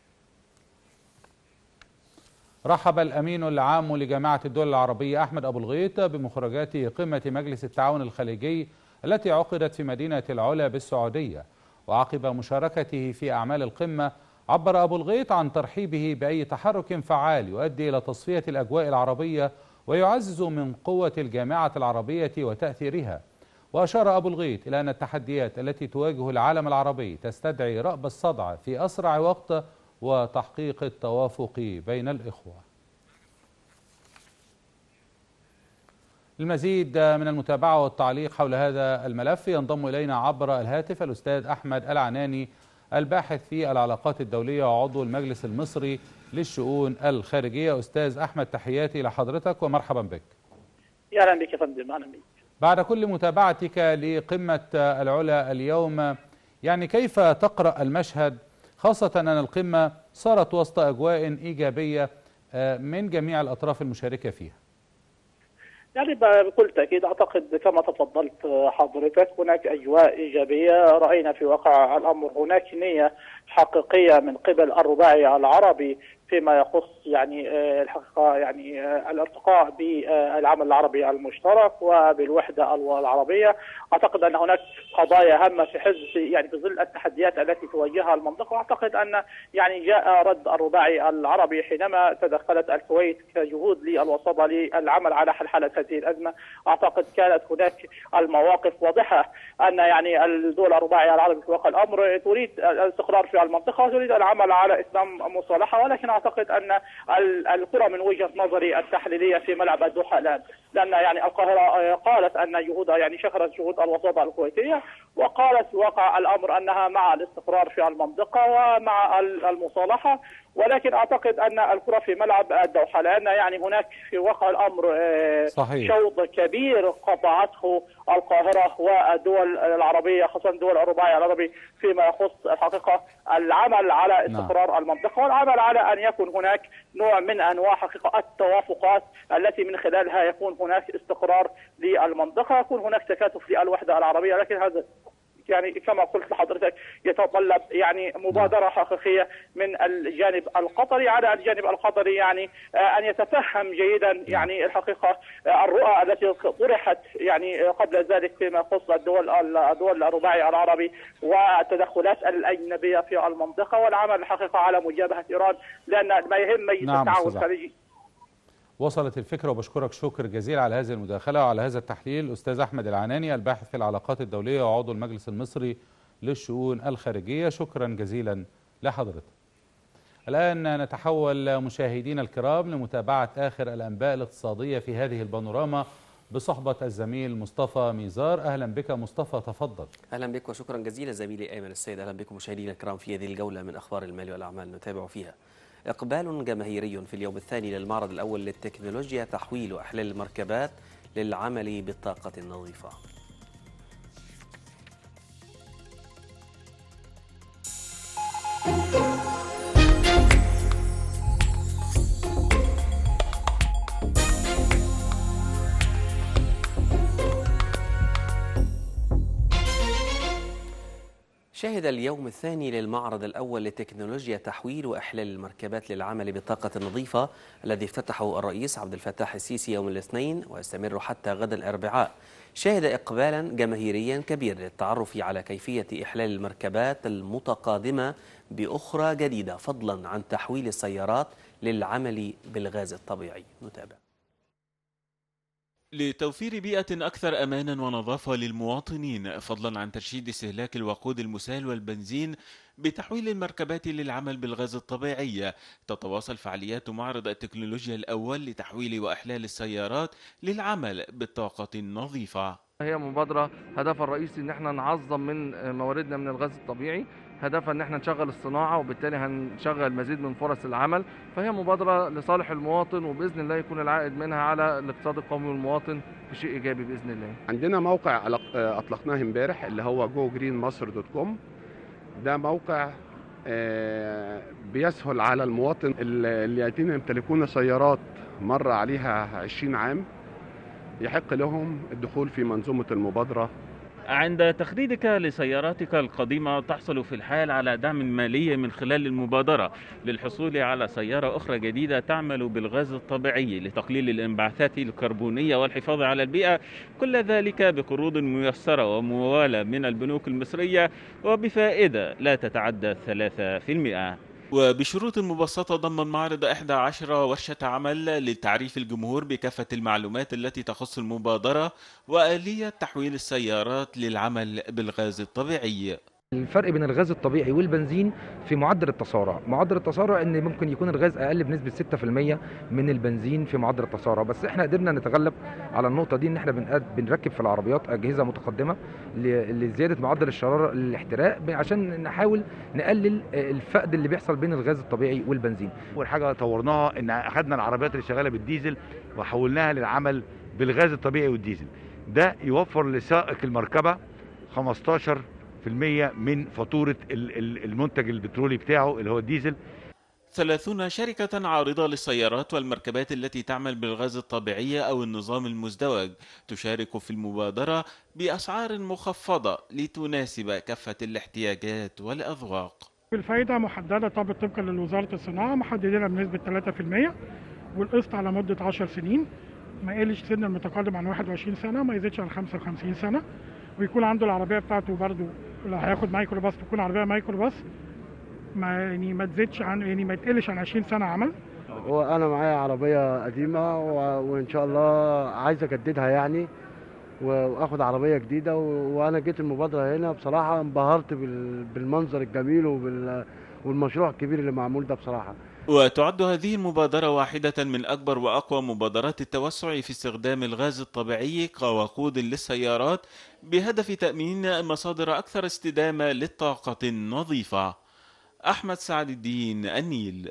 رحب الأمين العام لجامعة الدول العربية أحمد أبو الغيط بمخرجات قمة مجلس التعاون الخليجي التي عقدت في مدينة العلا بالسعودية. وعقب مشاركته في أعمال القمة عبر أبو الغيط عن ترحيبه بأي تحرك فعال يؤدي إلى تصفية الأجواء العربية ويعزز من قوة الجامعة العربية وتأثيرها. وأشار أبو الغيط إلى أن التحديات التي تواجه العالم العربي تستدعي رأب الصدع في أسرع وقت وتحقيق التوافق بين الإخوة. المزيد من المتابعة والتعليق حول هذا الملف ينضم إلينا عبر الهاتف الأستاذ أحمد العناني الباحث في العلاقات الدولية وعضو المجلس المصري للشؤون الخارجية. أستاذ أحمد، تحياتي لحضرتك ومرحبا بك. أهلا بك يا فندم. أهلا بك. بعد كل متابعتك لقمة العلا اليوم، يعني كيف تقرأ المشهد، خاصة أن القمة صارت وسط أجواء إيجابية من جميع الأطراف المشاركة فيها؟ يعني بكل تأكيد أعتقد كما تفضلت حضرتك هناك أجواء إيجابية. رأينا في واقع الأمر هناك نية حقيقية من قبل الرباعي العربي فيما يخص يعني الحقيقة يعني الارتقاء بالعمل العربي المشترك وبالوحدة العربية. أعتقد أن هناك قضايا هامة في حزب يعني في ظل التحديات التي تواجهها المنطقة. وأعتقد أن يعني جاء رد الرباعي العربي حينما تدخلت الكويت كجهود للوساطة للعمل على حل هذه الأزمة. أعتقد كانت هناك المواقف واضحة أن يعني الدول الرباعي العربي في واقع الأمر تريد الاستقرار في المنطقة وتريد العمل على إتمام مصالحة، ولكن أعتقد أن الكرة من وجهة نظري التحليلية في ملعب الدوحة الآن، لأن يعني القاهرة قالت أن جهودها يعني شكرت جهود الوساطة الكويتية، وقالت في واقع الأمر أنها مع الاستقرار في المنطقة ومع المصالحة، ولكن أعتقد أن الكرة في ملعب الدوحة، لأن يعني هناك في واقع الأمر صحيح. شوط كبير قطعته القاهرة والدول العربية خاصة الدول الرباعي العربي فيما يخص الحقيقة العمل على استقرار نعم. المنطقة والعمل على أن يكون هناك نوع من أنواع حقيقة التوافقات التي من خلالها يكون هناك استقرار للمنطقة، يكون هناك تكاتف للوحدة العربية. لكن هذا يعني كما قلت لحضرتك يتطلب يعني مبادرة حقيقية من الجانب القطري، على الجانب القطري يعني أن يتفهم جيدا يعني الحقيقة الرؤى التي طرحت يعني قبل ذلك فيما يخص الدول الدول الرباعي العربي والتدخلات الأجنبية في المنطقة والعمل الحقيقة على مجابهة إيران، لأن ما يهم مجلس نعم التعاون الخليجي. وصلت الفكرة، وبشكرك شكر جزيل على هذه المداخلة وعلى هذا التحليل أستاذ أحمد العناني الباحث في العلاقات الدولية وعضو المجلس المصري للشؤون الخارجية. شكرا جزيلا لحضرتك. الآن نتحول مشاهدينا الكرام لمتابعة آخر الأنباء الاقتصادية في هذه البانوراما بصحبة الزميل مصطفى ميزار. أهلا بك مصطفى، تفضل. أهلا بك وشكرا جزيلا زميلي أيمن السيد. أهلا بكم مشاهدينا الكرام في هذه الجولة من أخبار المال والأعمال نتابع فيها إقبال جماهيري في اليوم الثاني للمعرض الأول للتكنولوجيا تحويل أحلال المركبات للعمل بالطاقة النظيفة. شهد اليوم الثاني للمعرض الأول لتكنولوجيا تحويل وإحلال المركبات للعمل بالطاقة النظيفة الذي افتتحه الرئيس عبد الفتاح السيسي يوم الاثنين ويستمر حتى غد الأربعاء. شهد إقبالا جماهيريا كبير للتعرف على كيفية إحلال المركبات المتقادمة بأخرى جديدة فضلا عن تحويل السيارات للعمل بالغاز الطبيعي. نتابع. لتوفير بيئة أكثر أمانا ونظافة للمواطنين، فضلا عن ترشيد استهلاك الوقود المسال والبنزين بتحويل المركبات للعمل بالغاز الطبيعي، تتواصل فعاليات معرض التكنولوجيا الأول لتحويل وإحلال السيارات للعمل بالطاقة النظيفة. هي مبادرة هدفها الرئيسي ان احنا نعظم من مواردنا من الغاز الطبيعي، هدفها ان احنا نشغل الصناعة وبالتالي هنشغل مزيد من فرص العمل، فهي مبادرة لصالح المواطن وبإذن الله يكون العائد منها على الاقتصاد القومي والمواطن بشيء إيجابي بإذن الله. عندنا موقع أطلقناه امبارح اللي هو جو جرين مصر دوت كوم. ده موقع بيسهل على المواطن الذين يمتلكون سيارات مر عليها عشرين عام يحق لهم الدخول في منظومة المبادرة. عند تخريجك لسياراتك القديمة تحصل في الحال على دعم مالي من خلال المبادرة للحصول على سيارة أخرى جديدة تعمل بالغاز الطبيعي لتقليل الانبعاثات الكربونية والحفاظ على البيئة، كل ذلك بقروض ميسرة وموالة من البنوك المصرية وبفائدة لا تتعدى ثلاثة بالمئة. وبشروط مبسطة ضمن معرض إحدى عشرة ورشة عمل لتعريف الجمهور بكافة المعلومات التي تخص المبادرة وآلية تحويل السيارات للعمل بالغاز الطبيعي. الفرق بين الغاز الطبيعي والبنزين في معدل التسارع، معدل التسارع ان ممكن يكون الغاز اقل بنسبه ستة بالمئة من البنزين في معدل التسارع، بس احنا قدرنا نتغلب على النقطه دي ان احنا بنركب في العربيات اجهزه متقدمه لزياده معدل الشراره للاحتراق عشان نحاول نقلل الفقد اللي بيحصل بين الغاز الطبيعي والبنزين. اول حاجه طورناها ان اخذنا العربيات اللي شغاله بالديزل وحولناها للعمل بالغاز الطبيعي والديزل، ده يوفر لسائق المركبه خمستاشر بالمئة من فاتورة المنتج البترولي بتاعه اللي هو الديزل. ثلاثون شركة عارضة للسيارات والمركبات التي تعمل بالغاز الطبيعي أو النظام المزدوج تشارك في المبادرة بأسعار مخفضة لتناسب كافة الاحتياجات والأذواق. الفائدة محددة طبعا طبقا لوزارة الصناعة، محددينها بنسبة ثلاثة بالمئة والقسط على مدة عشر سنين، ما يقلش سن المتقدم عن واحد وعشرين سنة، ما يزيدش عن خمسة وخمسين سنة، ويكون عنده العربيه بتاعته برضو لو هياخد مايكرو باص تكون عربيه مايكرو باص ما يعني ما تزيدش عن يعني ما تقلش عن عشرين سنه عمل. وانا معايا عربيه قديمه وان شاء الله عايز اجددها يعني واخد عربيه جديده، وانا جيت المبادره هنا بصراحه انبهرت بالمنظر الجميل والمشروع الكبير اللي معمول ده بصراحه. وتعد هذه المبادرة واحدة من أكبر وأقوى مبادرات التوسع في استخدام الغاز الطبيعي كوقود للسيارات بهدف تأمين مصادر أكثر استدامة للطاقة النظيفة. أحمد سعد الدين، النيل.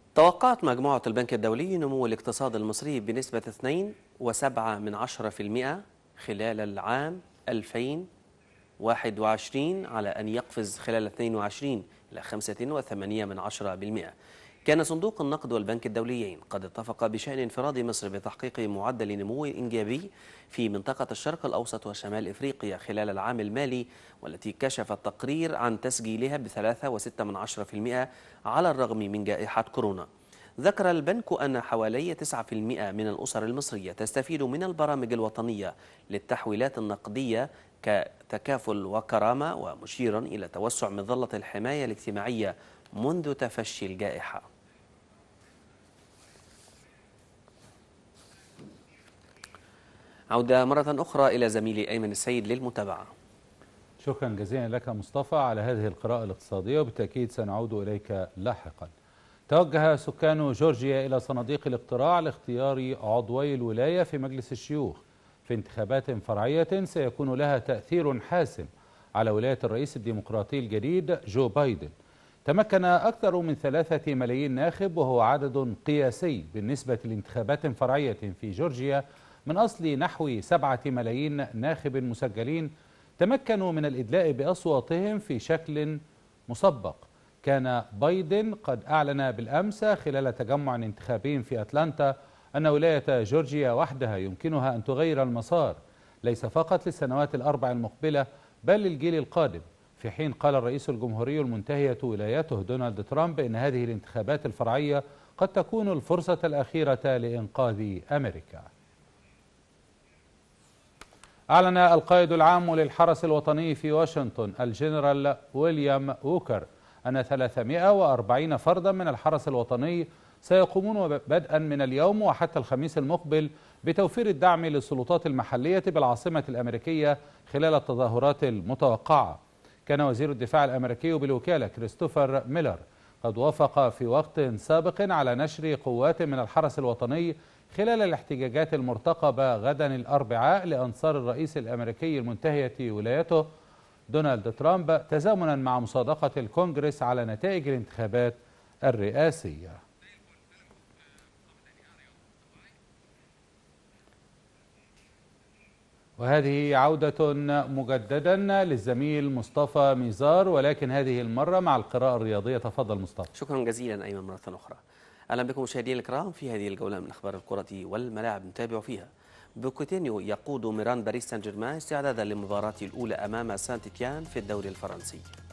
توقعت مجموعة البنك الدولي نمو الاقتصاد المصري بنسبة اثنين فاصلة سبعة بالمئة خلال العام ألفين وواحد وعشرين على أن يقفز خلال اثنين وعشرين إلى خمسة فاصلة ثمانية بالمئة. كان صندوق النقد والبنك الدوليين قد اتفق بشأن انفراد مصر بتحقيق معدل نمو إيجابي في منطقة الشرق الأوسط وشمال إفريقيا خلال العام المالي، والتي كشف التقرير عن تسجيلها بثلاثة فاصلة ستة بالمئة على الرغم من جائحة كورونا. ذكر البنك أن حوالي تسعة بالمئة من الأسر المصرية تستفيد من البرامج الوطنية للتحويلات النقدية كتكافل وكرامة، ومشيرا إلى توسع مظلة الحماية الاجتماعية منذ تفشي الجائحة. عودة مرة أخرى إلى زميلي أيمن السيد للمتابعة. شكرا جزيلا لك مصطفى على هذه القراءة الاقتصادية، وبالتأكيد سنعود إليك لاحقا. توجه سكان جورجيا إلى صناديق الاقتراع لاختيار عضوي الولاية في مجلس الشيوخ في انتخابات فرعية سيكون لها تأثير حاسم على ولاية الرئيس الديمقراطي الجديد جو بايدن. تمكن أكثر من ثلاثة ملايين ناخب، وهو عدد قياسي بالنسبة لانتخابات فرعية في جورجيا من أصل نحو سبعة ملايين ناخب مسجلين، تمكنوا من الإدلاء بأصواتهم في شكل مسبق. كان بايدن قد أعلن بالأمس خلال تجمع انتخابي في أتلانتا أن ولاية جورجيا وحدها يمكنها أن تغير المسار، ليس فقط للسنوات الأربع المقبلة بل للجيل القادم، في حين قال الرئيس الجمهوري المنتهية ولايته دونالد ترامب إن هذه الانتخابات الفرعية قد تكون الفرصة الأخيرة لإنقاذ أمريكا. أعلن القائد العام للحرس الوطني في واشنطن الجنرال ويليام ووكر أن ثلاثمائة وأربعين فردا من الحرس الوطني سيقومون بدءا من اليوم وحتى الخميس المقبل بتوفير الدعم للسلطات المحلية بالعاصمة الأمريكية خلال التظاهرات المتوقعة. كان وزير الدفاع الأمريكي بالوكالة كريستوفر ميلر قد وافق في وقت سابق على نشر قوات من الحرس الوطني خلال الاحتجاجات المرتقبة غدا الأربعاء لأنصار الرئيس الأمريكي المنتهية ولايته دونالد ترامب، تزامنا مع مصادقة الكونغرس على نتائج الانتخابات الرئاسية. وهذه عودة مجددا للزميل مصطفى ميزار، ولكن هذه المرة مع القراءة الرياضية. تفضل مصطفى. شكرا جزيلا أيمن مرة أخرى. أهلا بكم مشاهدينا الكرام في هذه الجولة من أخبار الكرة والملاعب. نتابع فيها بوكوتينيو يقود ميران باريس سان جيرمان استعدادا للمباراة الأولى أمام سانت تيان في الدوري الفرنسي.